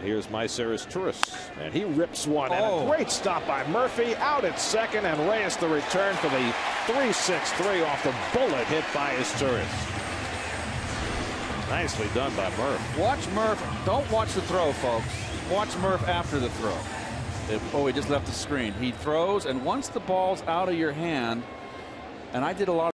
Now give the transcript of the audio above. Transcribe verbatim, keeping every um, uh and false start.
here's Myceris Tourist, and he rips one. Oh. And a great stop by Murphy. Out at second, and Reyes the return for the three six three off the bullet hit by his Tourist. Nicely done by Murph. Watch Murph. Don't watch the throw, folks. Watch Murph after the throw. It, oh, he just left the screen. He throws, and once the ball's out of your hand, and I did a lot